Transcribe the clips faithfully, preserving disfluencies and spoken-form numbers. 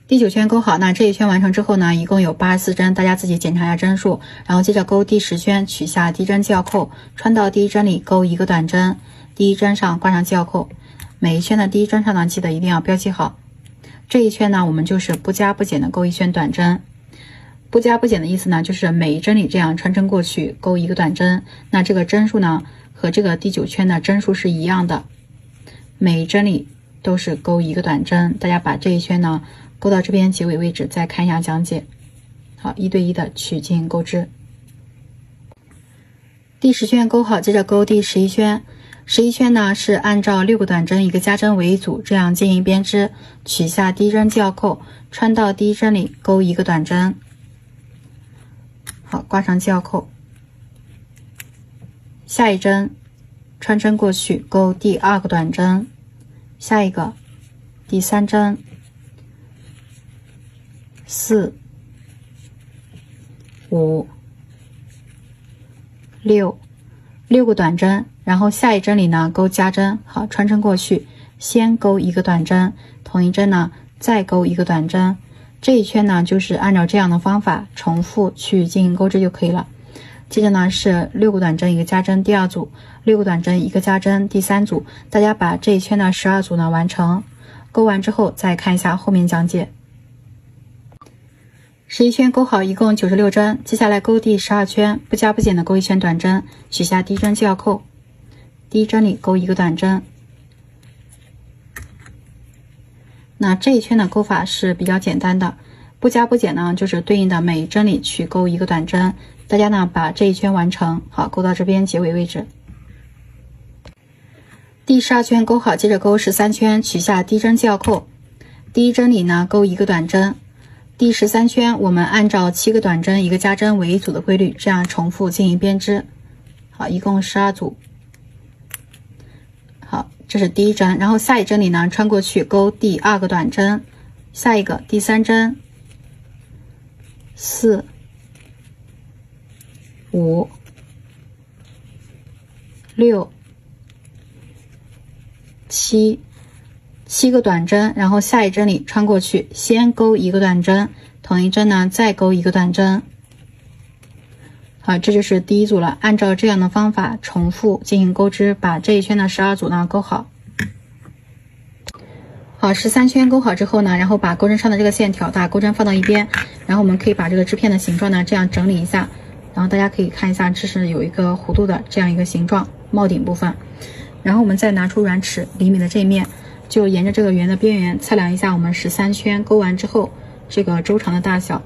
第九圈勾好，那这一圈完成之后呢，一共有八十四针，大家自己检查一下针数，然后接着勾第十圈，取下第一针系钥扣，穿到第一针里勾一个短针，第一针上挂上系钥扣，每一圈的第一针上呢，记得一定要标记好。这一圈呢，我们就是不加不减的勾一圈短针。不加不减的意思呢，就是每一针里这样穿针过去，勾一个短针。那这个针数呢，和这个第九圈的针数是一样的，每一针里都是勾一个短针。大家把这一圈呢勾到这边结尾位置，再看一下讲解。好，一对一的去进行钩织。第十圈勾好，接着勾第十一圈。十一圈呢是按照六个短针一个加针为一组，这样进行编织，取下第一针系钥扣，穿到第一针里勾一个短针。好，挂上系钥扣。下一针穿针过去，勾第二个短针，下一个第三针，四、五、六，六个短针，然后下一针里呢勾加针。好，穿针过去，先勾一个短针，同一针呢再勾一个短针。这一圈呢就是按照这样的方法重复去进行钩织就可以了。接着呢是六个短针一个加针第二组，六个短针一个加针第三组。大家把这一圈的十二组呢完成，勾完之后再看一下后面讲解。十一圈勾好，一共九十六针，接下来勾第十二圈，不加不减的勾一圈短针，取下第一针系钥扣，第一针里勾一个短针。那这一圈的勾法是比较简单的，不加不减呢就是对应的每一针里去勾一个短针。大家呢把这一圈完成，好，勾到这边结尾位置。第十二圈勾好，接着勾十三圈，取下第一针系钥扣，第一针里呢勾一个短针。第十三圈我们按照七个短针一个加针为一组的规律，这样重复进行编织。好，一共十二组。好，这是第一针，然后下一针里呢穿过去勾第二个短针，下一个第三针，四、五、六、七，七个短针，然后下一针里穿过去，先勾一个短针，同一针呢再勾一个短针。好，这就是第一组了。按照这样的方法重复进行钩织，把这一圈的十二组呢勾好。好，十三圈勾好之后呢，然后把钩针上的这个线挑大，钩针放到一边，然后我们可以把这个织片的形状呢这样整理一下，然后大家可以看一下，这是有一个弧度的这样一个形状，帽顶部分。然后我们再拿出软尺厘米的这一面，就沿着这个圆的边缘测量一下我们十三圈勾完之后这个周长的大小。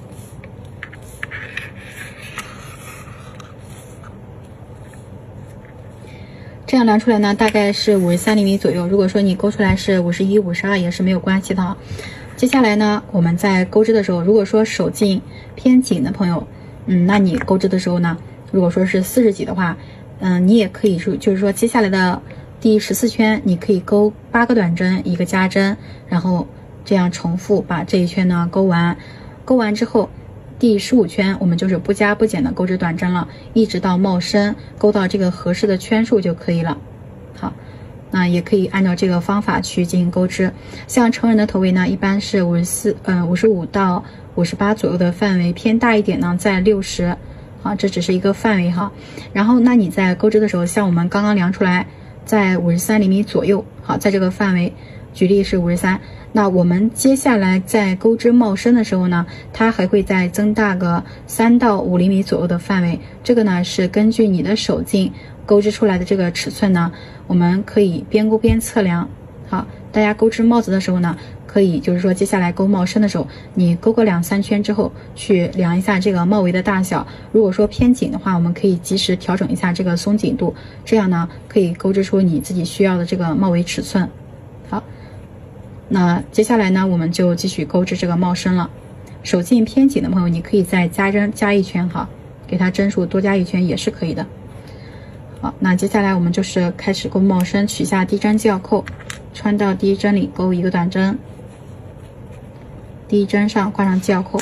这样量出来呢，大概是五十三厘米左右。如果说你勾出来是五十一、五十二也是没有关系的啊。接下来呢，我们在钩织的时候，如果说手劲偏紧的朋友，嗯，那你钩织的时候呢，如果说是四十几的话，嗯，你也可以说，就是说接下来的第十四圈，你可以勾八个短针，一个加针，然后这样重复把这一圈呢勾完。勾完之后，第十五圈我们就是不加不减的钩织短针了，一直到帽身，勾到这个合适的圈数就可以了。好，那也可以按照这个方法去进行钩织。像成人的头围呢，一般是五十四，呃，五十五到五十八左右的范围，偏大一点呢在六十。好，这只是一个范围哈。然后，那你在钩织的时候，像我们刚刚量出来，在五十三厘米左右。好，在这个范围，举例是五十三。那我们接下来在钩织帽身的时候呢，它还会再增大个三到五厘米左右的范围。这个呢是根据你的手劲钩织出来的这个尺寸呢，我们可以边钩边测量。好，大家钩织帽子的时候呢，可以就是说接下来钩帽身的时候，你钩个两三圈之后去量一下这个帽围的大小。如果说偏紧的话，我们可以及时调整一下这个松紧度，这样呢可以钩织出你自己需要的这个帽围尺寸。好，那接下来呢，我们就继续钩织这个帽身了。手劲偏紧的朋友，你可以再加针加一圈哈，给它针数多加一圈也是可以的。好，那接下来我们就是开始钩帽身，取下第一针系钥扣，穿到第一针里钩一个短针，第一针上挂上系钥扣。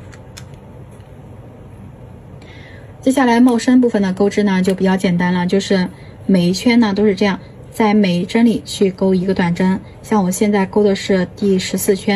接下来帽身部分的钩织呢就比较简单了，就是每一圈呢都是这样，在每一针里去钩一个短针。像我现在钩的是第十四圈，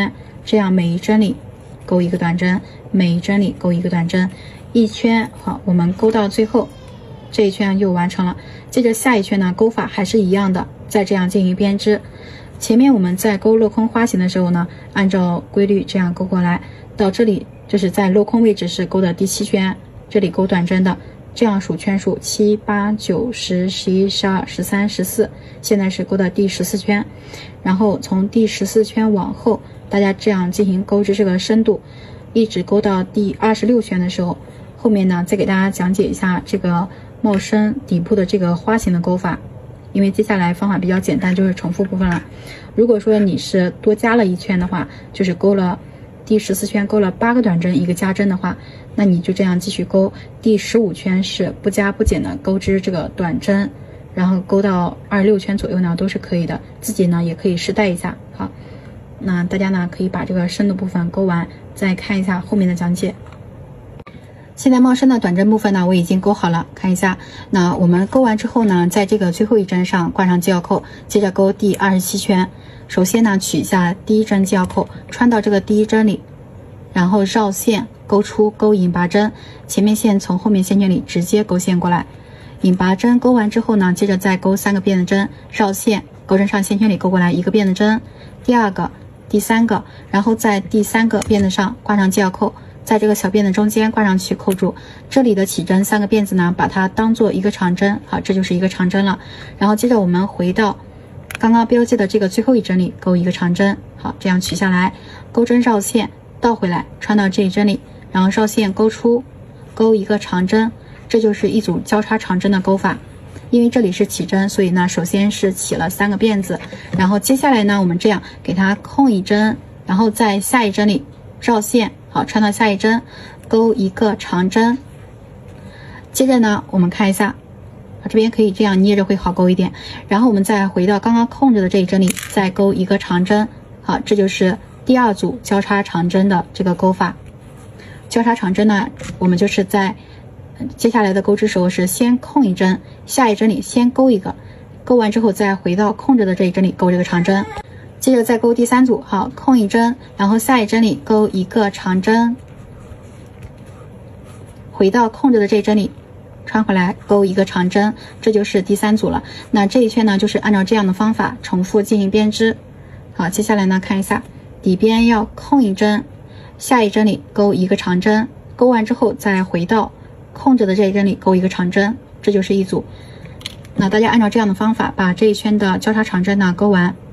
这样每一针里钩一个短针，每一针里钩一个短针，一圈好，我们钩到最后，这一圈又完成了。接着下一圈呢，钩法还是一样的，再这样进行编织。前面我们在钩镂空花型的时候呢，按照规律这样钩过来，到这里就是在镂空位置是钩的第七圈，这里钩短针的，这样数圈数七八九十十一十二十三十四，现在是钩的第十四圈，然后从第十四圈往后，大家这样进行钩织这个深度，一直钩到第二十六圈的时候，后面呢再给大家讲解一下这个帽身底部的这个花型的钩法。因为接下来方法比较简单，就是重复部分了。如果说你是多加了一圈的话，就是钩了第十四圈钩了八个短针一个加针的话，那你就这样继续钩。第十五圈是不加不减的钩织这个短针，然后钩到二十六圈左右呢都是可以的，自己呢也可以试戴一下。好，那大家呢可以把这个深度部分钩完，再看一下后面的讲解。现在帽身的短针部分呢，我已经钩好了，看一下。那我们钩完之后呢，在这个最后一针上挂上系腰扣，接着钩第二十七圈。首先呢，取一下第一针系腰扣，穿到这个第一针里，然后绕线钩出，钩引拔针，前面线从后面线圈里直接钩线过来。引拔针钩完之后呢，接着再钩三个辫子针，绕线钩针上线圈里钩过来一个辫子针，第二个、第三个，然后在第三个辫子上挂上系腰扣。在这个小辫子中间挂上去扣住，这里的起针三个辫子呢，把它当做一个长针，好，这就是一个长针了。然后接着我们回到刚刚标记的这个最后一针里钩一个长针，好，这样取下来，钩针绕线倒回来穿到这一针里，然后绕线钩出，钩一个长针，这就是一组交叉长针的钩法。因为这里是起针，所以呢，首先是起了三个辫子，然后接下来呢，我们这样给它空一针，然后在下一针里绕线。好，穿到下一针，钩一个长针。接着呢，我们看一下，这边可以这样捏着会好钩一点。然后我们再回到刚刚空着的这一针里，再钩一个长针。好，这就是第二组交叉长针的这个钩法。交叉长针呢，我们就是在接下来的钩织时候是先空一针，下一针里先钩一个，钩完之后再回到空着的这一针里钩这个长针。接着再钩第三组，好，空一针，然后下一针里钩一个长针，回到空着的这一针里穿回来钩一个长针，这就是第三组了。那这一圈呢，就是按照这样的方法重复进行编织。好，接下来呢，看一下底边要空一针，下一针里钩一个长针，钩完之后再回到空着的这一针里钩一个长针，这就是一组。那大家按照这样的方法把这一圈的交叉长针呢钩完。